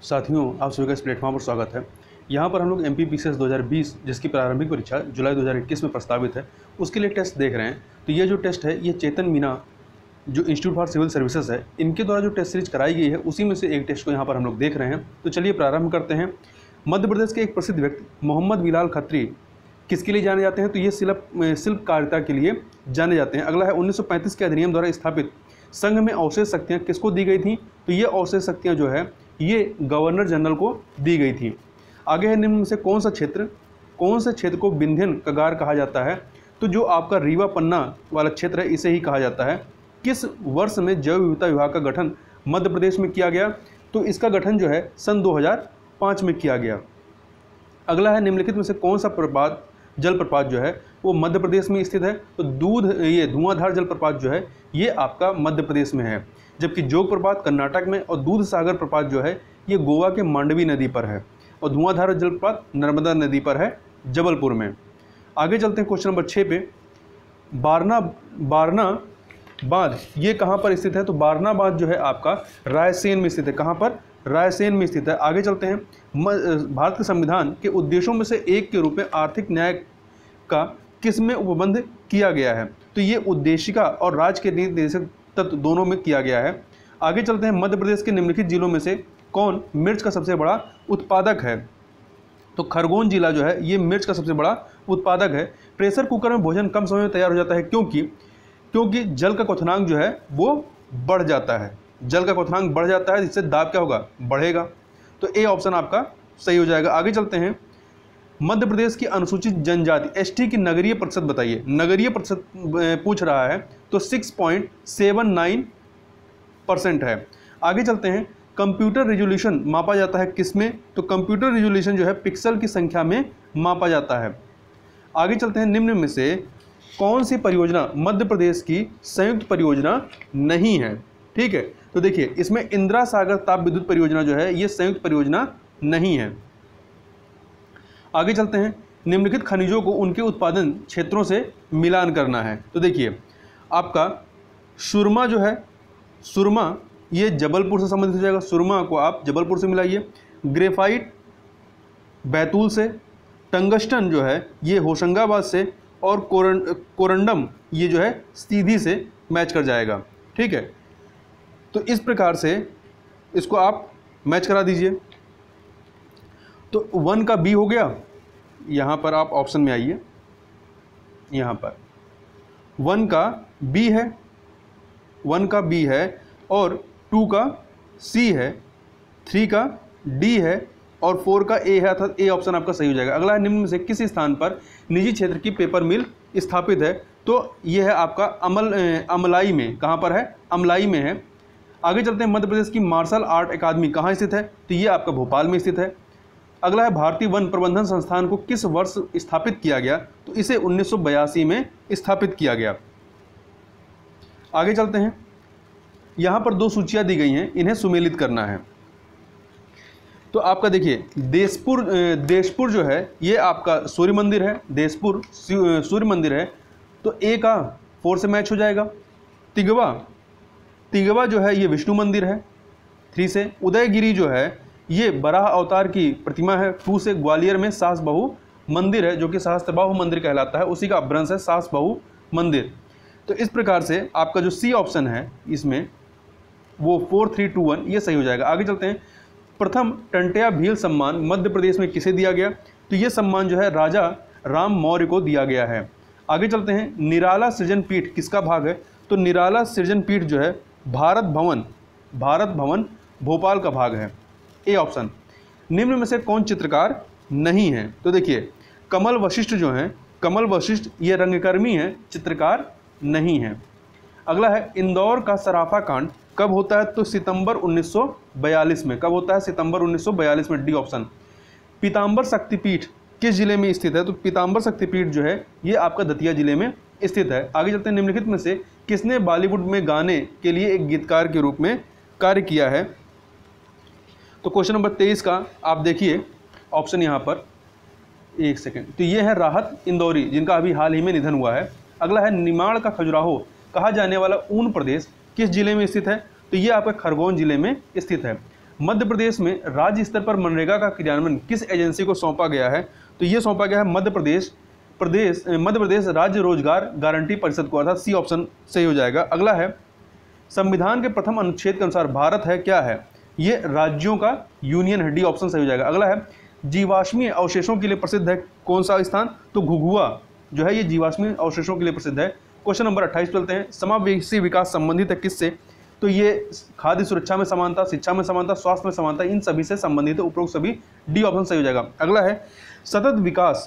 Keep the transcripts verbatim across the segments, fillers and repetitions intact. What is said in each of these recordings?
साथियों, आप सभी का इस प्लेटफॉर्म पर स्वागत है। यहाँ पर हम लोग M P P C S दो हज़ार बीस, जिसकी प्रारंभिक परीक्षा जुलाई दो हज़ार इक्कीस में प्रस्तावित है, उसके लिए टेस्ट देख रहे हैं। तो ये जो टेस्ट है, ये चेतन मीना जो इंस्टीट्यूट फॉर सिविल सर्विसेज है, इनके द्वारा जो टेस्ट सीरीज कराई गई है, उसी में से एक टेस्ट को यहाँ पर हम लोग देख रहे हैं। तो चलिए प्रारंभ करते हैं। मध्य प्रदेश के एक प्रसिद्ध व्यक्ति मोहम्मद बिलाल खत्री किसके लिए जाने जाते हैं? तो ये शिल्प शिल्पकारिता के लिए जाने जाते हैं। अगला है उन्नीस सौ पैंतीस के अधिनियम द्वारा स्थापित संघ में अवशेष शक्तियाँ किसको दी गई थी? तो ये अवशेष शक्तियाँ जो है ये गवर्नर जनरल को दी गई थी। आगे है निम्न में से कौन सा क्षेत्र कौन से क्षेत्र को विंध्यन कगार कहा जाता है? तो जो आपका रीवा पन्ना वाला क्षेत्र है, इसे ही कहा जाता है। किस वर्ष में जैव विविधता विभाग का गठन मध्य प्रदेश में किया गया? तो इसका गठन जो है सन दो हज़ार पाँच में किया गया। अगला है निम्नलिखित में से कौन सा प्रपात जलप्रपात जो है वो मध्य प्रदेश में स्थित है? तो दूध ये धुआंधार जलप्रपात जो है ये आपका मध्य प्रदेश में है, जबकि जोग प्रपात कर्नाटक में और दूध सागर प्रपात जो है ये गोवा के मांडवी नदी पर है, और धुआंधार जलप्रपात नर्मदा नदी पर है जबलपुर में। आगे चलते हैं क्वेश्चन नंबर छः पे। बारना बारना बांध ये कहाँ पर स्थित है? तो बारना बांध जो है आपका रायसेन में स्थित है। कहाँ पर? रायसेन में स्थित है। आगे चलते हैं। भारत के संविधान के उद्देश्यों में से एक के रूप में आर्थिक न्याय का किसमें उपबंध किया गया है? तो ये उद्देशिका और राज्य के निर्देशक तत्व दोनों में किया गया है। आगे चलते हैं। मध्य प्रदेश के निम्नलिखित जिलों में से कौन मिर्च का सबसे बड़ा उत्पादक है? तो खरगोन जिला जो है ये मिर्च का सबसे बड़ा उत्पादक है। प्रेशर कुकर में भोजन कम समय में तैयार हो जाता है, क्योंकि क्योंकि जल का क्वथनांक जो है वो बढ़ जाता है। जल का क्वथनांक बढ़ जाता है, जिससे दाब क्या होगा? बढ़ेगा। तो ए ऑप्शन आपका सही हो जाएगा। आगे चलते हैं। मध्य प्रदेश की अनुसूचित जनजाति एस टी की नगरीय प्रतिशत बताइए। नगरीय प्रतिशत पूछ रहा है, तो six point seven nine percent है। आगे चलते हैं। कंप्यूटर रिजोल्यूशन मापा जाता है किसमें? तो कंप्यूटर रिजोल्यूशन जो है पिक्सल की संख्या में मापा जाता है। आगे चलते हैं। निम्न में से कौन सी परियोजना मध्य प्रदेश की संयुक्त परियोजना नहीं है? ठीक है, तो देखिए इसमें इंदिरा सागर ताप विद्युत परियोजना जो है ये संयुक्त परियोजना नहीं है। आगे चलते हैं। निम्नलिखित खनिजों को उनके उत्पादन क्षेत्रों से मिलान करना है। तो देखिए आपका सुरमा जो है, सुरमा ये जबलपुर से संबंधित हो जाएगा। सुरमा को आप जबलपुर से मिलाइए। ग्रेफाइट बैतूल से। टंगस्टन जो है ये होशंगाबाद से, और कोरन कोरंडम ये जो है सीधी से मैच कर जाएगा। ठीक है, तो इस प्रकार से इसको आप मैच करा दीजिए। तो वन का बी हो गया। यहाँ पर आप ऑप्शन में आइए। यहाँ पर वन का बी है, वन का बी है, और टू का सी है, थ्री का डी है, और फोर का ए है, अर्थात ए ऑप्शन आपका सही हो जाएगा। अगला है निम्न में से किस स्थान पर निजी क्षेत्र की पेपर मिल स्थापित है? तो यह है आपका अमल अमलाई में। कहाँ पर है? अमलाई में है। आगे चलते हैं। मध्य प्रदेश की मार्शल आर्ट अकादमी कहाँ स्थित है? तो ये आपका भोपाल में स्थित है। अगला है भारतीय वन प्रबंधन संस्थान को किस वर्ष स्थापित किया गया? तो इसे उन्नीस सौ बयासी में स्थापित किया गया। आगे चलते हैं। यहाँ पर दो सूचियाँ दी गई हैं, इन्हें सुमेलित करना है। तो आपका देखिए देशपुर देशपुर जो है ये आपका सूर्य मंदिर है। देशपुर सूर्य मंदिर है, तो ए का फोर से मैच हो जाएगा। तिगवा तिगवा जो है ये विष्णु मंदिर है, थ्री से। उदयगिरी जो है ये बराह अवतार की प्रतिमा है, टू से। ग्वालियर में सास बहू मंदिर है, जो कि सहस्त्रबाहु मंदिर कहलाता है, उसी का अपभ्रंश है सास बहू मंदिर। तो इस प्रकार से आपका जो सी ऑप्शन है इसमें वो फोर थ्री टू वन ये सही हो जाएगा। आगे चलते हैं। प्रथम टंट्या भील सम्मान मध्य प्रदेश में किसे दिया गया? तो ये सम्मान जो है राजा राम मौर्य को दिया गया है। आगे चलते हैं। निराला सृजन पीठ किसका भाग है? तो निराला सृजन पीठ जो है भारत भवन भारत भवन भोपाल का भाग है, ए ऑप्शन। निम्न में से कौन चित्रकार नहीं है? तो देखिए कमल वशिष्ठ जो हैं, कमल वशिष्ठ ये रंगकर्मी हैं, चित्रकार नहीं है। अगला है इंदौर का सराफा कांड कब होता है? तो सितंबर उन्नीस सौ बयालीस में। कब होता है? सितंबर उन्नीस सौ बयालीस में, डी ऑप्शन। पीताम्बर शक्तिपीठ किस जिले में स्थित है? तो पीताम्बर शक्तिपीठ जो है ये आपका दतिया जिले में स्थित है। आगे चलते हैं। निम्नलिखित में से किसने बॉलीवुड में गाने के लिए एक गीतकार के रूप में कार्य किया है? तो क्वेश्चन नंबर तेईस का आप देखिए ऑप्शन यहाँ पर, एक सेकेंड, तो ये है राहत इंदौरी, जिनका अभी हाल ही में निधन हुआ है। अगला है निमाड़ का खजुराहो कहा जाने वाला ऊन प्रदेश किस जिले में स्थित है? तो ये आपका खरगोन जिले में स्थित है। मध्य प्रदेश में राज्य स्तर पर मनरेगा का क्रियान्वयन किस एजेंसी को सौंपा गया है? तो ये सौंपा गया है मध्य प्रदेश प्रदेश मध्य प्रदेश राज्य रोजगार गारंटी परिषद को, अर्थात सी ऑप्शन सही हो जाएगा। अगला है संविधान के प्रथम अनुच्छेद के अनुसार भारत है क्या है? ये राज्यों का यूनियन है, डी ऑप्शन सही हो जाएगा। अगला है जीवाश्मीय अवशेषों के लिए प्रसिद्ध है कौन सा स्थान? तो घुघुआ जो है ये जीवाश्मीय अवशेषों के लिए प्रसिद्ध है। क्वेश्चन नंबर अट्ठाईस चलते हैं। समावेशी विकास संबंधित है किससे? तो ये खाद्य सुरक्षा में समानता, शिक्षा में समानता, स्वास्थ्य में समानता, इन सभी से संबंधित है, उपरोक्त सभी, डी ऑप्शन सही हो जाएगा। अगला है सतत विकास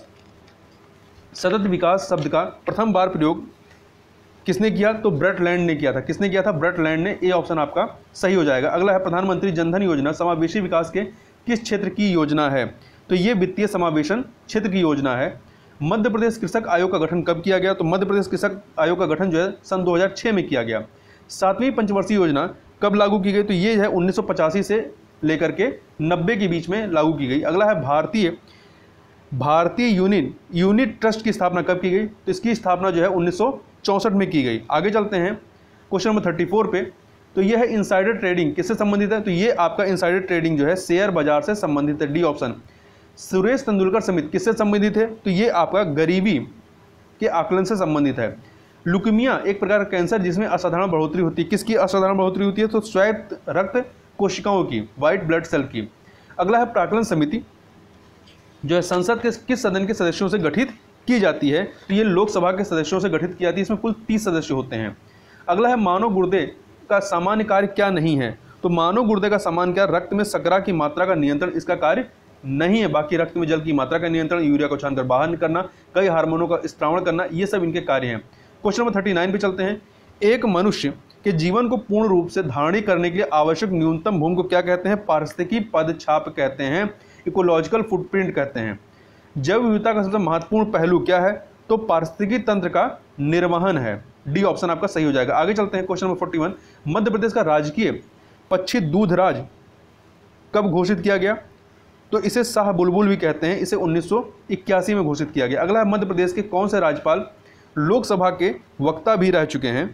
सतत विकास शब्द का प्रथम बार प्रयोग किसने किया? तो ब्रटलैंड ने किया था। किसने किया था? ब्रटलैंड ने, ए ऑप्शन आपका सही हो जाएगा। अगला है प्रधानमंत्री जनधन योजना समावेशी विकास के किस क्षेत्र की योजना है? तो ये वित्तीय समावेशन क्षेत्र की योजना है। मध्य प्रदेश कृषक आयोग का गठन कब किया गया? तो मध्य प्रदेश कृषक आयोग का गठन जो है सन दो हज़ार छह में किया गया। सातवीं पंचवर्षीय योजना कब लागू की गई? तो ये है उन्नीस सौ पचासी से लेकर के नब्बे के बीच में लागू की गई। अगला है भारतीय भारतीय यूनिट यूनिट ट्रस्ट की स्थापना कब की गई? तो इसकी स्थापना जो है उन्नीस सौ चौंसठ में की गई। आगे चलते हैं क्वेश्चन नंबर थर्टी फोर पे। तो यह है इनसाइडर ट्रेडिंग किससे संबंधित है? तो ये आपका इनसाइडर ट्रेडिंग जो है शेयर बाजार से संबंधित है, डी ऑप्शन। सुरेश तेंदुलकर समिति किससे संबंधित है? तो ये आपका गरीबी के आकलन से संबंधित है। लुकीमिया एक प्रकार का कैंसर जिसमें असाधारण बढ़ोतरी होती है, किसकी असाधारण बढ़ोतरी होती है? तो श्वेत रक्त कोशिकाओं की, व्हाइट ब्लड सेल की। अगला है प्राकलन समिति जो है संसद के किस सदन के सदस्यों से गठित की जाती है? तो ये लोकसभा के सदस्यों से गठित की जाती है, इसमें कुल तीस सदस्य होते हैं। अगला है मानव गुर्दे का सामान्य कार्य क्या नहीं है? तो मानव गुर्दे का सामान्य क्या? रक्त में शर्करा की मात्रा का नियंत्रण इसका कार्य नहीं है। बाकी रक्त में जल की मात्रा का नियंत्रण, यूरिया को छानकर बाहर करना, कई हार्मोनों का स्त्रावण करना, ये सब इनके कार्य हैं। क्वेश्चन नंबर थर्टी नाइन पे चलते हैं। एक मनुष्य के जीवन को पूर्ण रूप से धारण करने के लिए आवश्यक न्यूनतम भूमि को क्या कहते हैं? पारिस्थितिकी पदछाप कहते हैं, इकोलॉजिकल फुटप्रिंट कहते हैं। जैव विविधता का सबसे महत्वपूर्ण पहलू क्या है? तो पारिस्थितिकी तंत्र का निर्वहन है, डी ऑप्शन आपका सही हो जाएगा। आगे चलते हैं question number forty one. Madhya Pradesh का राजकीय पक्षी दूधराज कब घोषित किया गया? तो इसे शाह बुलबुल भी कहते हैं, इसे उन्नीस सौ इक्यासी में घोषित किया गया। अगला है मध्य प्रदेश के कौन से राज्यपाल लोकसभा के वक्ता भी रह चुके हैं?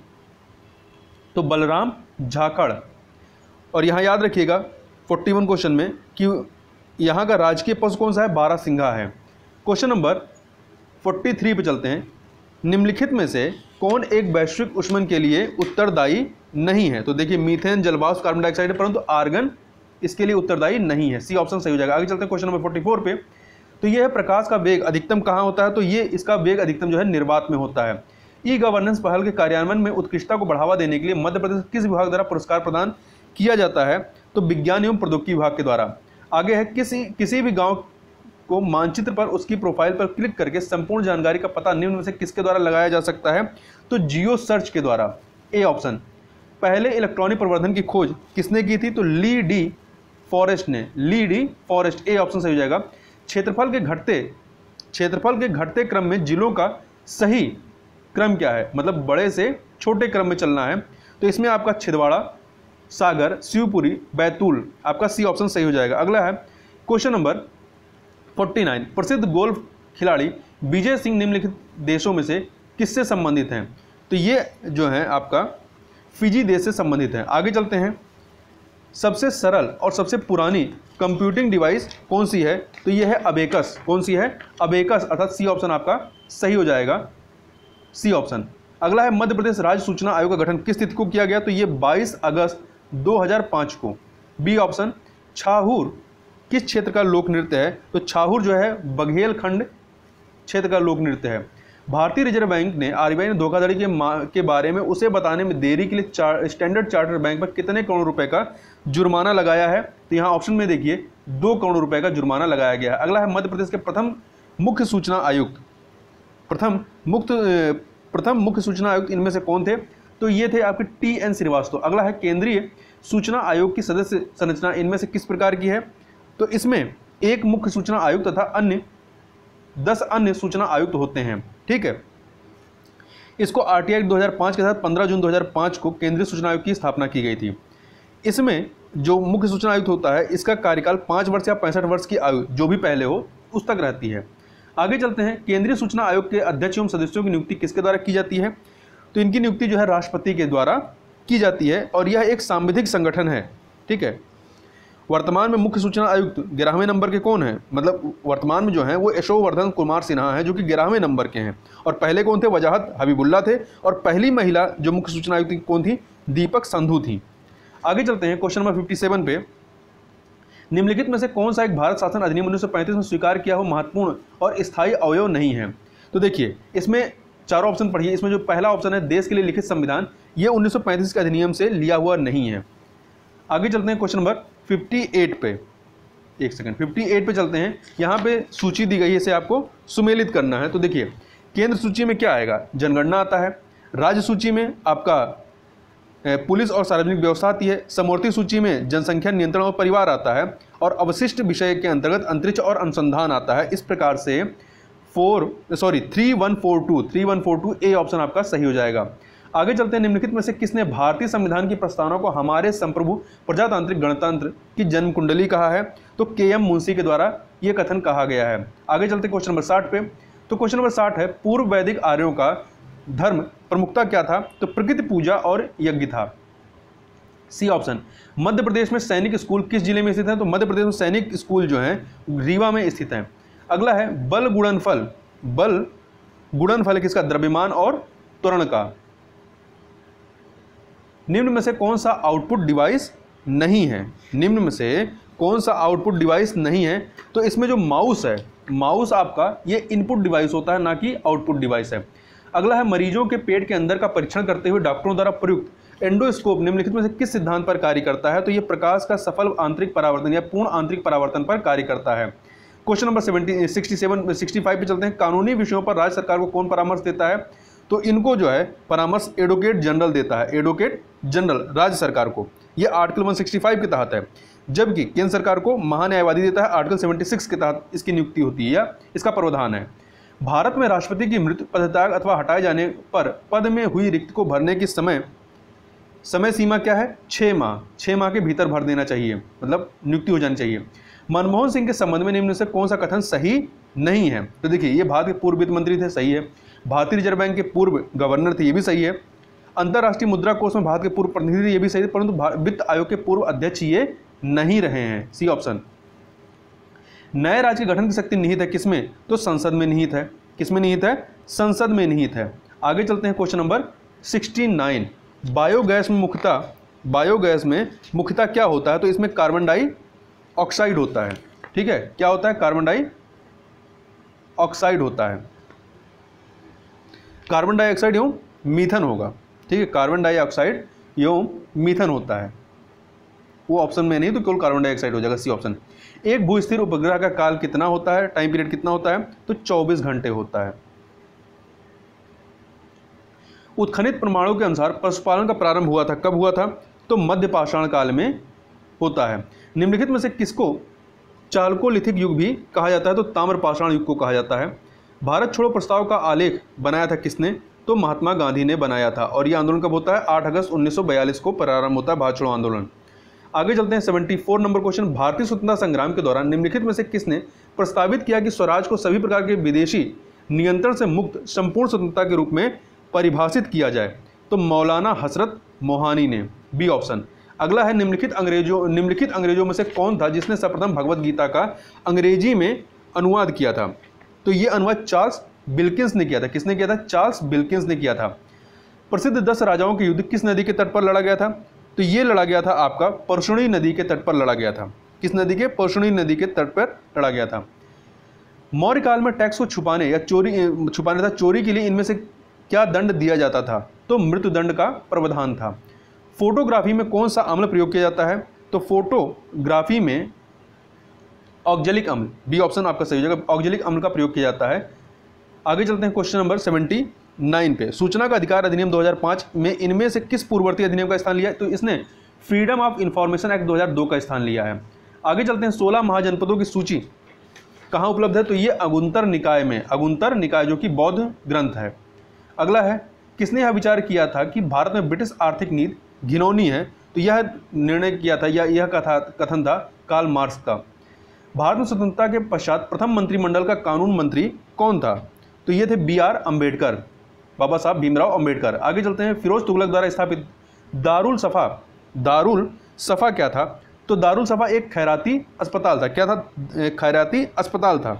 तो बलराम झाकड़। और यहाँ याद रखिएगा फोर्टी वन क्वेश्चन में कि यहाँ का राजकीय पशु कौन सा है? बारहसिंघा है। क्वेश्चन नंबर फोर्टी थ्री पे चलते हैं। निम्नलिखित में से कौन एक वैश्विक ऊष्मन के लिए उत्तरदायी नहीं है? तो देखिए मीथेन, जलवाष्प, कार्बन डाइऑक्साइड है, परंतु आर्गन इसके लिए उत्तरदायी नहीं है, सी ऑप्शन सही हो जाएगा। आगे चलते हैं क्वेश्चन नंबर फोर्टी फोर पे। तो यह है प्रकाश का वेग अधिकतम कहाँ होता है? तो ये इसका वेग अधिकतम जो है निर्वात में होता है। ई गवर्नेंस पहल के कार्यान्वयन में उत्कृष्टता को बढ़ावा देने के लिए मध्य प्रदेश किस विभाग द्वारा पुरस्कार प्रदान किया जाता है? तो विज्ञान एवं प्रौद्योगिकी विभाग के द्वारा। आगे है किसी किसी भी गांव को मानचित्र पर उसकी प्रोफाइल पर क्लिक करके संपूर्ण जानकारी का पता निम्न में से किसके द्वारा लगाया जा सकता है? तो जियो सर्च के द्वारा, ए ऑप्शन। पहले इलेक्ट्रॉनिक प्रवर्धन की खोज किसने की थी? तो ली डी फॉरेस्ट ने, Lee De Forest, A option सही हो जाएगा। क्षेत्रफल के घटते क्षेत्रफल के घटते क्रम में जिलों का सही क्रम क्या है? मतलब बड़े से छोटे क्रम में चलना है। तो इसमें आपका छिंदवाड़ा, सागर, शिवपुरी, बैतूल, आपका सी ऑप्शन सही हो जाएगा। अगला है क्वेश्चन नंबर फोर्टी नाइन। प्रसिद्ध गोल्फ खिलाड़ी विजय सिंह निम्नलिखित देशों में से किससे संबंधित हैं? तो ये जो है आपका फिजी देश से संबंधित है। आगे चलते हैं। सबसे सरल और सबसे पुरानी कंप्यूटिंग डिवाइस कौन सी है? तो ये है अबेकस। कौन सी है? अबेकस, अर्थात सी ऑप्शन आपका सही हो जाएगा, सी ऑप्शन। अगला है मध्य प्रदेश राज्य सूचना आयोग का गठन किस तिथि को किया गया? तो ये बाईस अगस्त दो हज़ार पाँच को, बी ऑप्शन। छाहूर किस क्षेत्र का लोक नृत्य है? तो छाहूर जो है बघेलखंड क्षेत्र का लोक नृत्य है। भारतीय रिजर्व बैंक ने आरबीआई ने धोखाधड़ी के के बारे में उसे बताने में देरी के लिए चार, स्टैंडर्ड चार्टर्ड बैंक पर कितने करोड़ रुपए का जुर्माना लगाया है? तो यहाँ ऑप्शन में देखिए दो करोड़ रुपए का जुर्माना लगाया गया है। अगला है मध्य प्रदेश के प्रथम मुख्य सूचना आयुक्त प्रथम मुक्त प्रथम मुख्य सूचना आयुक्त इनमें से कौन थे? तो ये थे आपके टी एन श्रीवास्तव। अगला है केंद्रीय सूचना आयोग की सदस्य संरचना इनमें से किस प्रकार की है? तो इसमें एक मुख्य सूचना आयुक्त तथा अन्य दस अन्य सूचना आयुक्त होते हैं, ठीक है। इसको आरटीआई दो हज़ार पाँच के तहत पंद्रह जून दो हज़ार पाँच को केंद्रीय सूचना आयोग की स्थापना की गई थी। इसमें जो मुख्य सूचना आयुक्त होता है इसका कार्यकाल पाँच वर्ष या पैंसठ वर्ष की आयु जो भी पहले हो उस तक रहती है। आगे चलते हैं। केंद्रीय सूचना आयोग के अध्यक्ष एवं सदस्यों की नियुक्ति किसके द्वारा की जाती है? तो इनकी नियुक्ति जो है राष्ट्रपति के द्वारा की जाती है और यह एक सांविधिक संगठन है, ठीक है। वर्तमान में मुख्य सूचना आयुक्त ग्यारहवें नंबर के कौन है, मतलब वर्तमान में जो है वो यशोवर्धन कुमार सिन्हा है जो कि ग्यारहवें नंबर के हैं। और पहले कौन थे, वजाहत हबीबुल्ला थे। और पहली महिला जो मुख्य सूचना आयुक्त कौन थी, दीपक संधू थी। आगे चलते हैं क्वेश्चन नंबर सत्तावन पे। निम्नलिखित में से कौन सा एक भारत शासन अधिनियम उन्नीस सौ पैंतीस में स्वीकार किया हो महत्वपूर्ण और स्थायी अवयव नहीं है। तो देखिए इसमें चारों ऑप्शन पढ़िए। इसमें जो पहला ऑप्शन है देश के लिए लिखित संविधान, ये उन्नीस सौ पैंतीस के अधिनियम से लिया हुआ नहीं है। आगे चलते हैं क्वेश्चन नंबर अट्ठावन पे। एक सेकंड, अट्ठावन पे चलते हैं। यहाँ पे सूची दी गई है, इसे आपको सुमेलित करना है। तो देखिए केंद्र सूची में क्या आएगा, जनगणना आता है। राज्य सूची में आपका पुलिस और सार्वजनिक व्यवस्था आती है। समवर्ती सूची में जनसंख्या नियंत्रण और परिवार आता है। और अवशिष्ट विषय के अंतर्गत अंतरिक्ष और अनुसंधान आता है। इस प्रकार से four sorry three one four two three one four two A option आपका सही हो जाएगा। आगे चलते हैं। निम्नलिखित में से किसने भारतीय संविधान की प्रस्तावना को हमारे संप्रभु प्रजातांत्रिक गणतंत्र की जन्म कुंडली कहा है। तो के एम मुंशी के द्वारा यह कथन कहा गया है। आगे चलते क्वेश्चन नंबर साठ पे। तो क्वेश्चन नंबर साठ है, पूर्व वैदिक आर्यों का धर्म प्रमुखता क्या था। तो प्रकृति पूजा और यज्ञ था। C option. मध्य प्रदेश में सैनिक स्कूल किस जिले में स्थित है। तो मध्य प्रदेश में सैनिक स्कूल जो है रीवा में स्थित है। अगला है बल गुणनफल। बल गुणनफल किसका, द्रव्यमान और त्वरण का। निम्न में से कौन सा आउटपुट डिवाइस नहीं है। निम्न में से कौन सा आउटपुट डिवाइस नहीं है। तो इसमें जो माउस है, माउस आपका ये इनपुट डिवाइस होता है, ना कि आउटपुट डिवाइस है। अगला है मरीजों के पेट के अंदर का परीक्षण करते हुए डॉक्टरों द्वारा प्रयुक्त एंडोस्कोप निम्नलिखित में से किस सिद्धांत पर कार्य करता है। तो ये प्रकाश का सफल आंतरिक परावर्तन या पूर्ण आंतरिक परावर्तन पर कार्य करता है। Question number seventy sixty seven sixty five पे चलते हैं। कानूनी विषयों पर राज्य सरकार को कौन परामर्श देता है। तो इनको जो है परामर्श एडवोकेट जनरल देता है। एडवोकेट जनरल राज्य सरकार को, ये आर्टिकल एक सौ पैंसठ के तहत है। जबकि केंद्र सरकार को महान्यायवादी देता है। आर्टिकल छिहत्तर के तहत इसकी नियुक्ति होती है या इसका प्रावधान है। भारत में राष्ट्रपति की मृत्यु, पदत्याग अथवा हटाए जाने पर पद में हुई रिक्त को भरने की समय समय सीमा क्या है, छः माह। छः माह के भीतर भर देना चाहिए, मतलब नियुक्ति हो जानी चाहिए। मनमोहन सिंह के संबंध में निम्न से कौन सा कथन सही नहीं है। तो देखिए ये भारत के पूर्व वित्त मंत्री थे, सही है। भारतीय रिजर्व बैंक के पूर्व गवर्नर थे, ये भी सही है। अंतर्राष्ट्रीय मुद्रा कोष में भारत के पूर्व प्रतिनिधि थे, ये भी सही है। परंतु वित्त आयोग के पूर्व अध्यक्ष ये नहीं रहे हैं। C option. नए राज्य के गठन की शक्ति निहित है किसमें। तो संसद में निहित है। किसमें निहित है, संसद में निहित है। आगे चलते हैं क्वेश्चन नंबर उनहत्तर। बायोगैस में मुख्यतः बायोगैस में मुख्यतः क्या होता है। तो इसमें कार्बन डाई ऑक्साइड होता है। ठीक है, क्या होता है, कार्बन डाई ऑक्साइड होता है। कार्बन डाइऑक्साइड एवं मीथन होगा। ठीक है, कार्बन डाइऑक्साइड एवं मीथन होता है। वो ऑप्शन में नहीं तो केवल कार्बन डाइऑक्साइड हो जाएगा, सी ऑप्शन। एक भूस्थिर उपग्रह का काल कितना होता है, टाइम पीरियड कितना होता है। तो चौबीस घंटे होता है। उत्खनित प्रमाणों के अनुसार पशुपालन का प्रारंभ हुआ था, कब हुआ था। तो मध्य पाषाण काल में होता है। निम्नलिखित में से किसको चालकोलिथिक युग भी कहा जाता है। तो ताम्र पाषाण युग को कहा जाता है। भारत छोड़ो प्रस्ताव का आलेख बनाया था किसने। तो महात्मा गांधी ने बनाया था। और यह आंदोलन कब होता है, आठ अगस्त उन्नीस सौ बयालीस को प्रारंभ होता है भारत छोड़ो आंदोलन। आगे चलते हैं चौहत्तर नंबर क्वेश्चन। भारतीय स्वतंत्रता संग्राम के दौरान निम्नलिखित में से किसने प्रस्तावित किया कि स्वराज को सभी प्रकार के विदेशी नियंत्रण से मुक्त संपूर्ण स्वतंत्रता के रूप में परिभाषित किया जाए। तो मौलाना हसरत मोहानी ने, बी ऑप्शन। अगला है निम्नलिखित अंग्रेजों निम्नलिखित अंग्रेजों में से कौन था जिसने सर्वप्रथम भगवत गीता का अंग्रेजी में अनुवाद किया था। तो ये अनुवाद चार्ल्स बिल्किंस ने किया था। किसने किया था, चार्ल्स बिल्किंस ने किया था। प्रसिद्ध दस राजाओं के युद्ध किस नदी के तट पर लड़ा गया था। तो ये लड़ा गया था आपका परशुणी नदी के तट पर लड़ा गया था। किस नदी के, परशुणी नदी के तट पर लड़ा गया था। मौर्य काल में टैक्स को छुपाने या चोरी छुपाने था चोरी के लिए इनमें से क्या दंड दिया जाता था। तो मृत्युदंड का प्रावधान था। फोटोग्राफी में कौन सा अम्ल प्रयोग किया जाता है। तो फोटोग्राफी में ऑक्जेलिक अम्ल, बी ऑप्शन आपका सही हो जाएगा। ऑक्जेलिक अम्ल का प्रयोग किया जाता है। आगे चलते हैं क्वेश्चन नंबर उन्यासी पे। सूचना का अधिकार अधिनियम दो हज़ार पाँच में इनमें से किस पूर्ववर्ती अधिनियम का स्थान लिया है। तो इसने फ्रीडम ऑफ इंफॉर्मेशन एक्ट दो हज़ार दो का स्थान लिया है। आगे चलते हैं सोलह महाजनपदों की सूची कहाँ उपलब्ध है। तो ये अगुंतर निकाय में, अगुंतर निकाय जो कि बौद्ध ग्रंथ है। अगला है किसने यह विचार किया था कि भारत में ब्रिटिश आर्थिक नीति घिनौनी है। तो यह निर्णय किया था या यह कथा कथन था कार्ल मार्क्स का। भारत में स्वतंत्रता के पश्चात प्रथम मंत्रिमंडल का कानून मंत्री कौन था। तो ये थे बी आर अम्बेडकर, बाबा साहब भीमराव अम्बेडकर। आगे चलते हैं फिरोज तुगलक द्वारा स्थापित दारुल सफ़ा दारुल सफ़ा क्या था। तो तो दारुल सफा एक खैराती अस्पताल था। क्या था? खैराती अस्पताल था।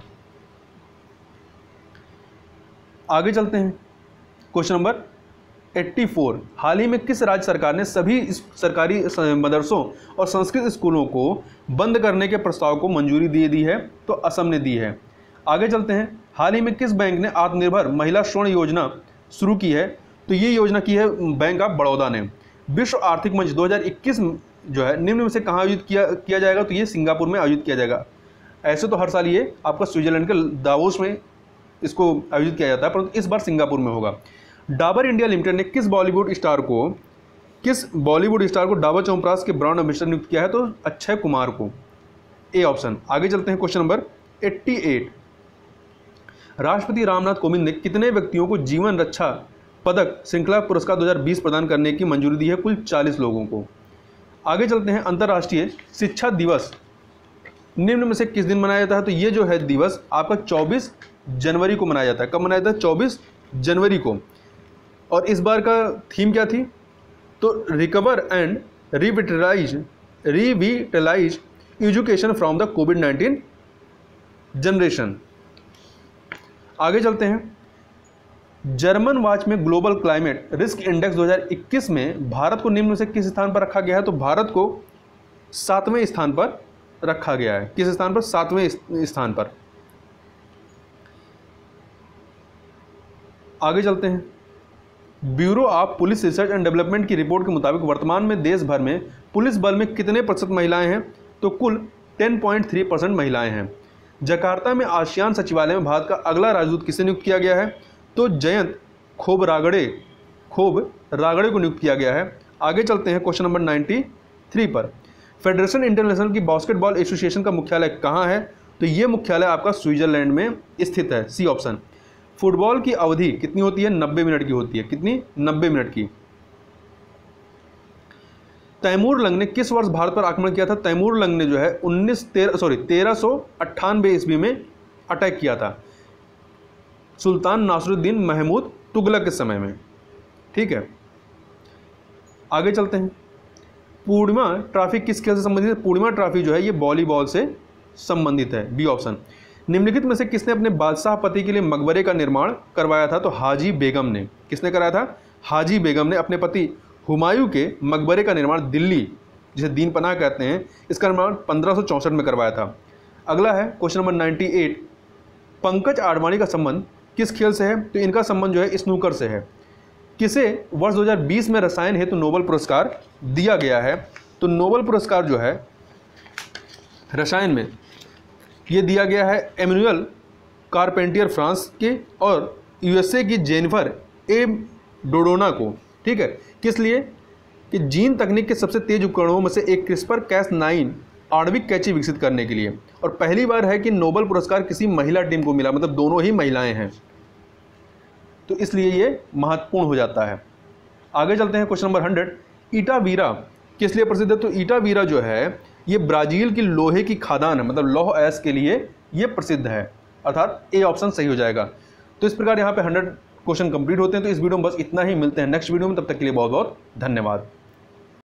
आगे चलते हैं, क्वेश्चन नंबर चौरासी। हाल ही में किस राज्य सरकार ने सभी सरकारी मदरसों और संस्कृत स्कूलों को बंद करने के प्रस्ताव को मंजूरी दे दी है? तो असम ने दी है। आगे चलते हैं, हाल ही में किस बैंक ने आत्मनिर्भर महिला स्वर्ण योजना शुरू की है? तो ये योजना की है बैंक ऑफ बड़ौदा ने। विश्व आर्थिक मंच दो हज़ार इक्कीस जो है निम्न में से कहाँ आयोजित किया किया जाएगा? तो ये सिंगापुर में आयोजित किया जाएगा। ऐसे तो हर साल ये आपका स्विट्जरलैंड के दावोस में इसको आयोजित किया जाता है, परंतु इस बार सिंगापुर में होगा। डाबर इंडिया लिमिटेड ने किस बॉलीवुड स्टार को किस बॉलीवुड स्टार को डाबर च्यवनप्राश के ब्रांड एम्बेसडर नियुक्त किया है? तो अक्षय कुमार को, ए ऑप्शन। आगे चलते हैं, क्वेश्चन नंबर अट्ठासी। राष्ट्रपति रामनाथ कोविंद ने कितने व्यक्तियों को जीवन रक्षा पदक श्रृंखला पुरस्कार दो हज़ार बीस प्रदान करने की मंजूरी दी है? कुल चालीस लोगों को। आगे चलते हैं, अंतर्राष्ट्रीय शिक्षा दिवस निम्न में से किस दिन मनाया जाता है? तो ये जो है दिवस आपका चौबीस जनवरी को मनाया जाता है। कब मनाया जाता है? चौबीस जनवरी को। और इस बार का थीम क्या थी? तो recover and revitalize revitalize education from the COVID nineteen generation. आगे चलते हैं, जर्मन वॉच में ग्लोबल क्लाइमेट रिस्क इंडेक्स दो हज़ार इक्कीस में भारत को निम्न में से किस स्थान पर रखा गया है? तो भारत को सातवें स्थान पर रखा गया है। किस स्थान पर? सातवें स्थान पर। आगे चलते हैं, bureau of police research and development की रिपोर्ट के मुताबिक वर्तमान में देश भर में पुलिस बल में कितने प्रतिशत महिलाएं हैं? तो कुल दस पॉइंट तीन परसेंट महिलाएं हैं। जकार्ता में आसियान सचिवालय में भारत का अगला राजदूत किसे नियुक्त किया गया है? तो जयंत खोबरागड़े खोब रागड़े को नियुक्त किया गया है। आगे चलते हैं, क्वेश्चन नंबर तिरानवे पर। फेडरेशन इंटरनेशनल की बास्केटबॉल एसोसिएशन का मुख्यालय कहाँ है? तो ये मुख्यालय आपका स्विट्जरलैंड में स्थित है, सी ऑप्शन। फुटबॉल की अवधि कितनी होती है? नब्बे मिनट की होती है। कितनी? नब्बे मिनट की। तैमूर लंग ने किस वर्ष भारत पर आक्रमण किया था? तैमूर लंग ने जो है उन्नीस तेरह सॉरी तेरह सौ अट्ठानबे ईस्वी में अटैक किया था सुल्तान नासरुद्दीन महमूद तुगलक के समय में। ठीक है, आगे चलते हैं, पूर्णिमा ट्रॉफी किस खेल से संबंधित है? पूर्णिमा ट्रॉफी जो है ये वॉलीबॉल से संबंधित है, बी ऑप्शन। निम्नलिखित में से किसने अपने बादशाह पति के लिए मकबरे का निर्माण करवाया था? तो हाजी बेगम ने। किसने कराया था? हाजी बेगम ने अपने पति हुमायूं के मकबरे का निर्माण दिल्ली, जिसे दीन पनाह कहते हैं, इसका निर्माण पंद्रह सौ चौंसठ में करवाया था। अगला है क्वेश्चन नंबर अट्ठानवे। पंकज आडवाणी का संबंध किस खेल से है? तो इनका संबंध जो है स्नूकर से है। किसे वर्ष दो हज़ार बीस में रसायन हेतु नोबेल पुरस्कार दिया गया है? तो नोबेल पुरस्कार जो है रसायन में ये दिया गया है एमैनुअल कारपेंटियर फ्रांस के और यूएसए की जेनिफर ए डोडोना को। ठीक है, किस लिए? कि जीन तकनीक के सबसे तेज उपकरणों में से एक क्रिस्पर कैस नाइन आणविक कैंची विकसित करने के लिए, और पहली बार है कि नोबेल पुरस्कार किसी महिला टीम को मिला, मतलब दोनों ही महिलाएं हैं, तो इसलिए ये महत्वपूर्ण हो जाता है। आगे चलते हैं, क्वेश्चन नंबर हंड्रेड। ईटावीरा किस लिए प्रसिद्ध है? तो ईटावीरा जो है ये ब्राजील की लोहे की खादान है, मतलब लौह अयस्क के लिए ये प्रसिद्ध है, अर्थात ए ऑप्शन सही हो जाएगा। तो इस प्रकार यहाँ पे हंड्रेड क्वेश्चन कंप्लीट होते हैं। तो इस वीडियो में बस इतना ही, मिलते हैं नेक्स्ट वीडियो में, तब तक के लिए बहुत बहुत धन्यवाद।